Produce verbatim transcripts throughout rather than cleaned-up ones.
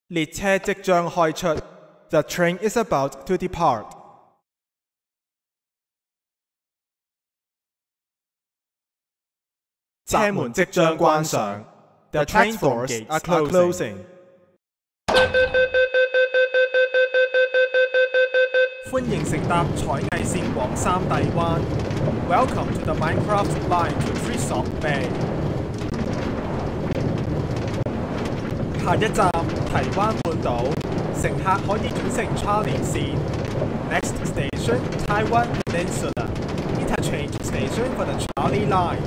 列車即將開出。The train is about to depart. 車門即將關上。The train doors are closing. 歡迎乘搭彩藝線往三帝灣。Welcome to the Minecraft line to Treesop Bay. 下一站堤灣半島，乘客可以轉乘 Charlie 線。Next station Taiwan Peninsula. Interchange station for the Charlie line.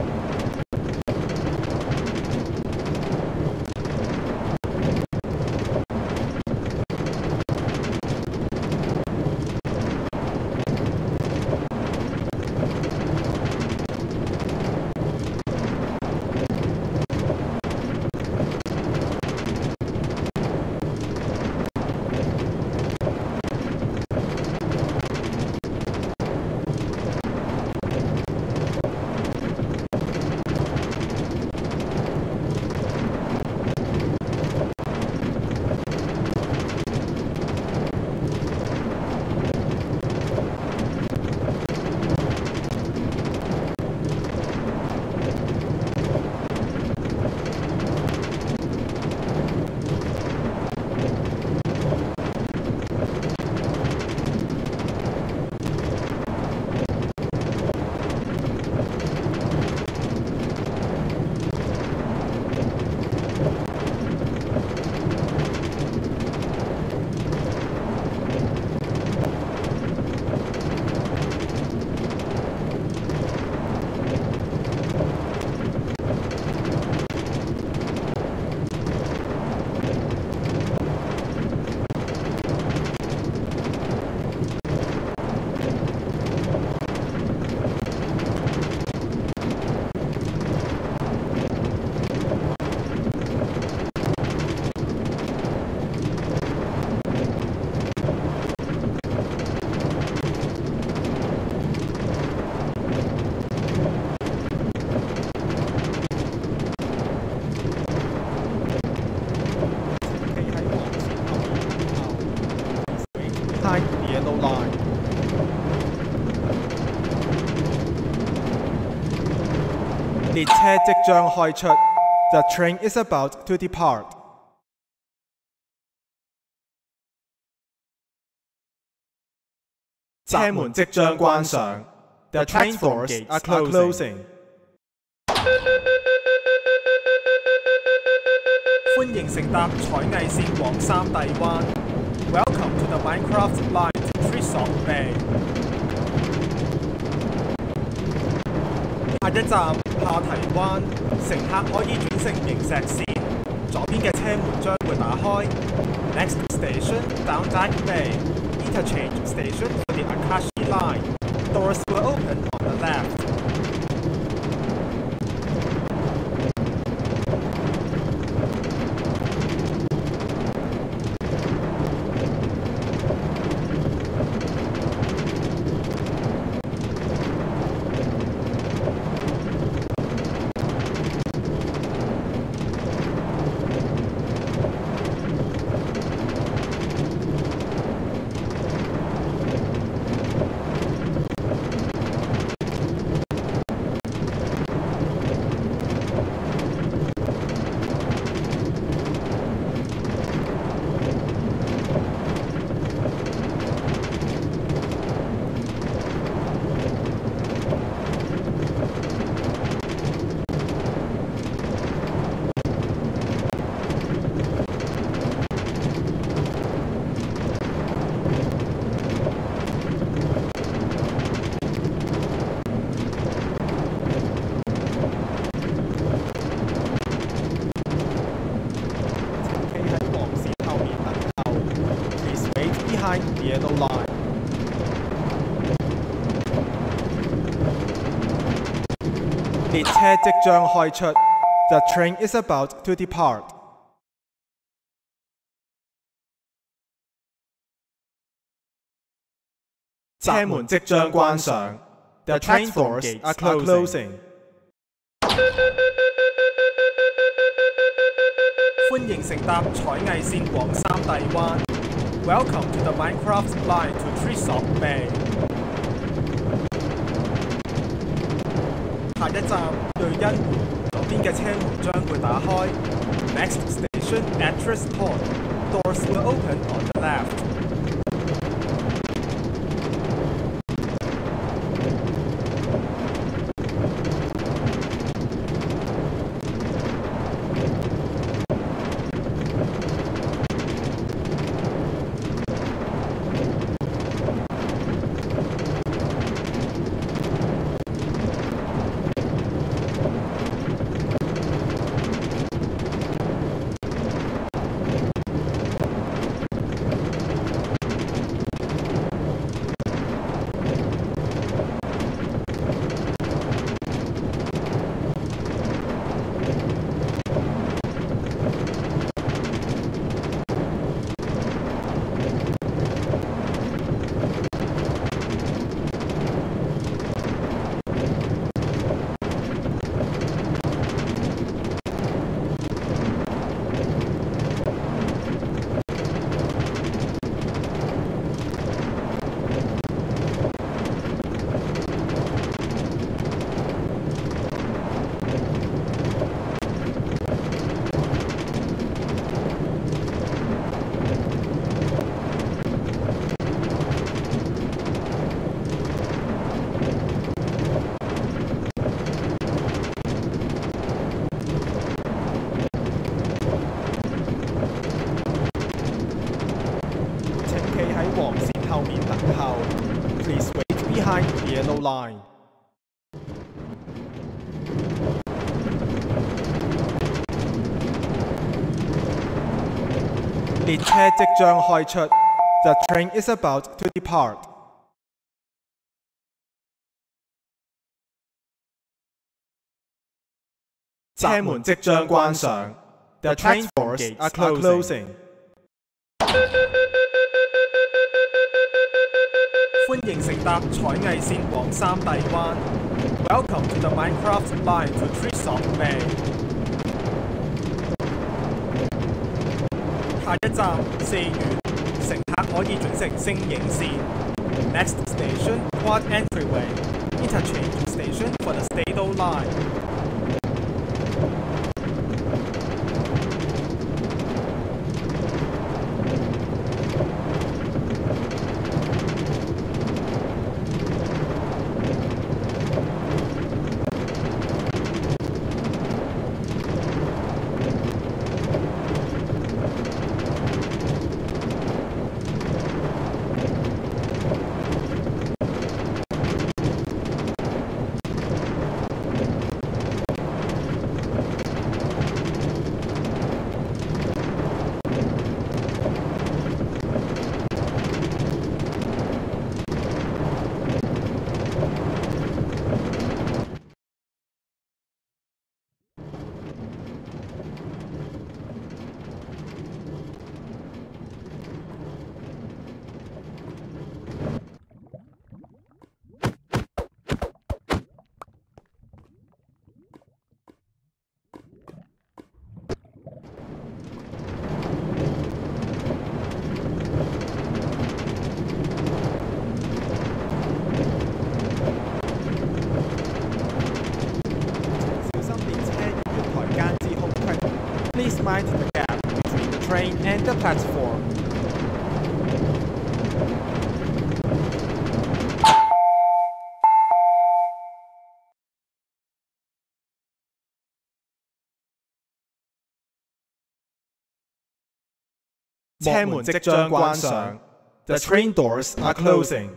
列車即將開出。The train is about to depart. 車門即將關上。The train doors are closing. 歡迎乘搭彩藝線往三帝灣。Welcome to the Minecraft line to Treesop Bay. 下一站下堤灣，乘客可以轉乘螢石線，左邊嘅車門將會打開。Next station Down Dyke Bay. Interchange station for the Akashi line. Doors will open on the left. 列車即將開出。The train is about to depart. 車門即將關上。The train doors are closing. 歡歡迎乘搭彩藝線往三帝灣。Welcome to the Minecraft line to Treesop Bay。下一站瑞欣湖，左邊嘅車門將會打開。Next station, Actress Port. Doors will open on the left. 黃線後面等候。Please wait behind the yellow line。列車即將開出。The train is about to depart。車門即將關上。The train doors are closing。歡迎乘搭彩藝線往三帝灣。Welcome to the Minecraft line to Treesop Bay。下一站四元，乘客可以轉乘星影線。Next station, Quad Entryway. Interchange station for the Stato Line。Please mind the gap between the train and the platform. 車門即將關上。The train doors are closing.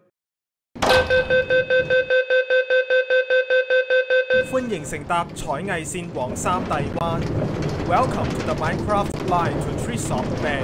歡迎乘搭彩藝線往三帝灣。Welcome to the Minecraft line to Treesop Bay。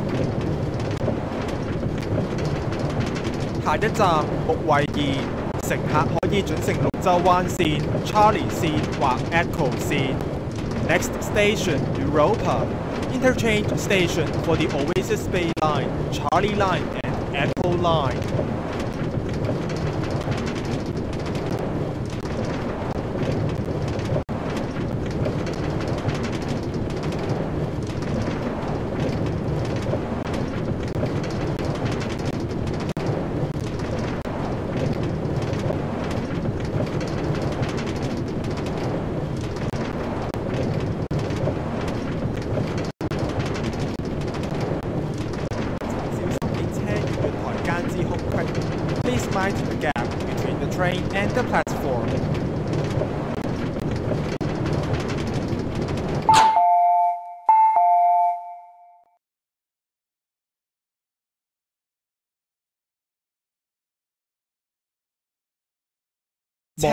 下一站木衛二，乘客可以轉乘綠洲灣線、Charlie 線或 Echo 線。Next station Europa. Interchange station for the Oasis Bay Line, Charlie Line and Echo Line。 mind the gap between the train and the platform. The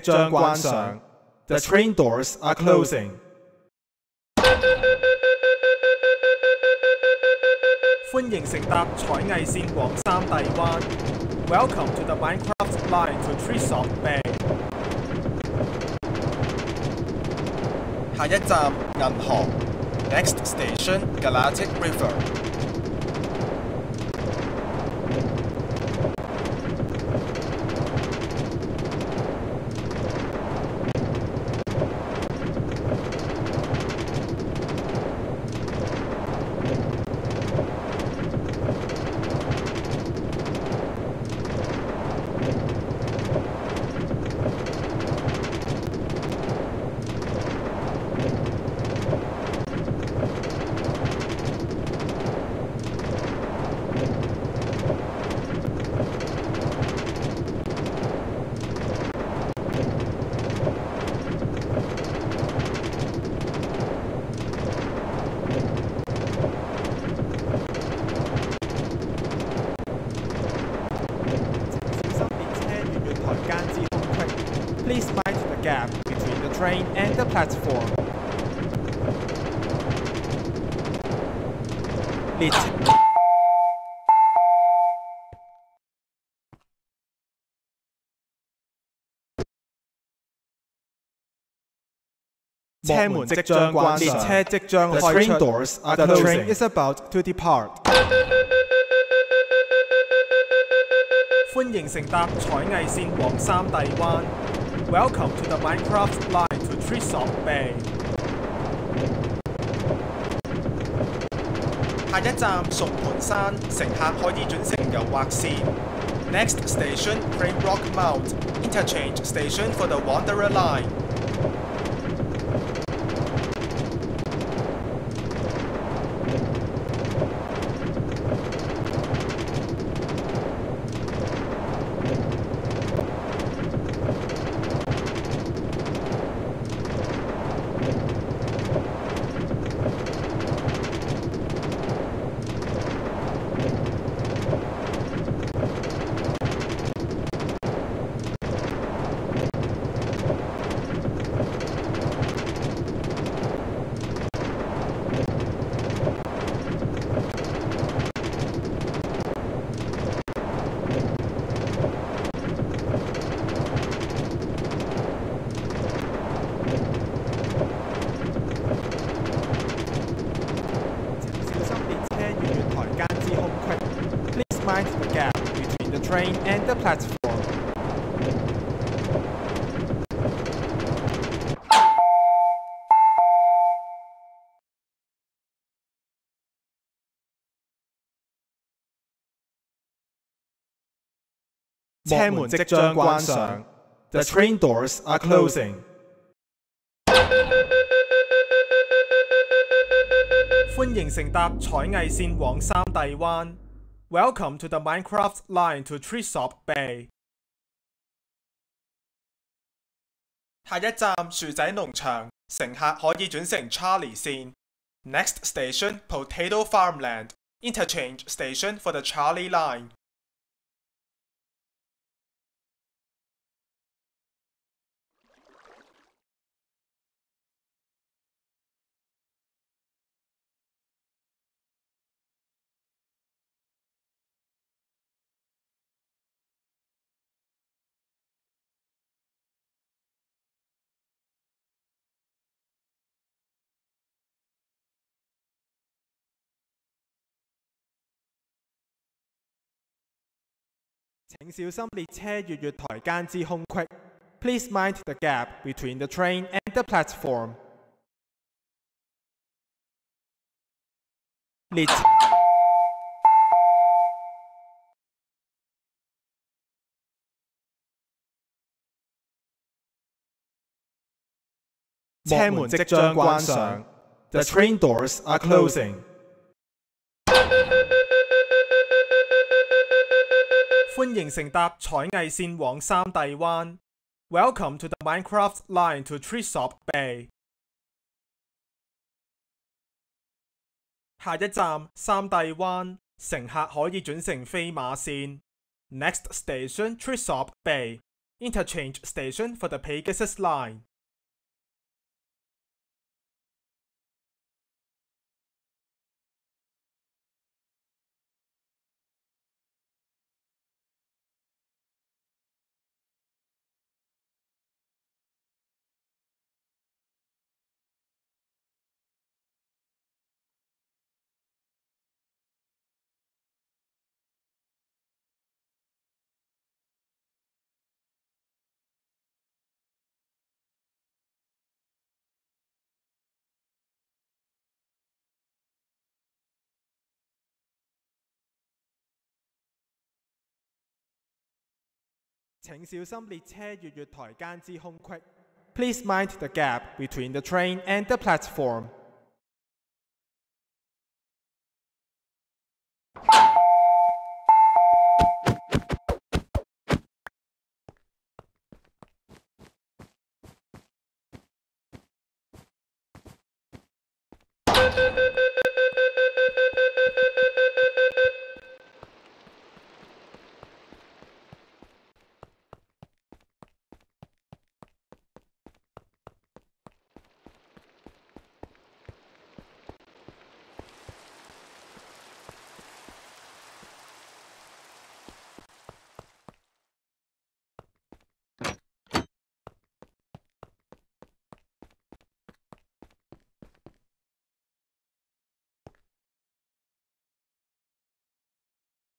train doors are closing. 歡迎乘搭彩藝線往三帝灣。Welcome to the Minecraft line to Treesop Bay. 下一站銀河。Next station Galactic River. Please mind the gap between the train and the platform. 列車車門即將關上，列車即將開出。The train doors are closing. The train is about to depart. 歡迎乘搭彩藝線往三帝灣。Welcome to the Minecraft line to Treesop Bay. 下一站崇盤山，乘客可以轉乘油畫線。Next station Cranebrook Mount, interchange station for the Wanderer line. The gap between the train and the platform. 車門即將關上。The train doors are closing. 歡迎乘搭彩藝線往三帝灣。Welcome to the Minecraft line to Treesop Bay. 下一站薯仔農場，乘客可以轉乘 Charlie 線。Next station Potato Farmland, interchange station for the Charlie line. 請小心列車月月台間之空隙。Please mind the gap between the train and the platform. 列車車門即將關上。The train doors are closing. 歡迎乘搭彩藝線往三蒂灣。Welcome to the Minecraft line to Treesop Bay。下一站三蒂灣，乘客可以轉乘飛馬線。Next station Treesop Bay. Interchange station for the Pegasus line。請小心列車月月台間之空隙。Please mind the gap between the train and the platform.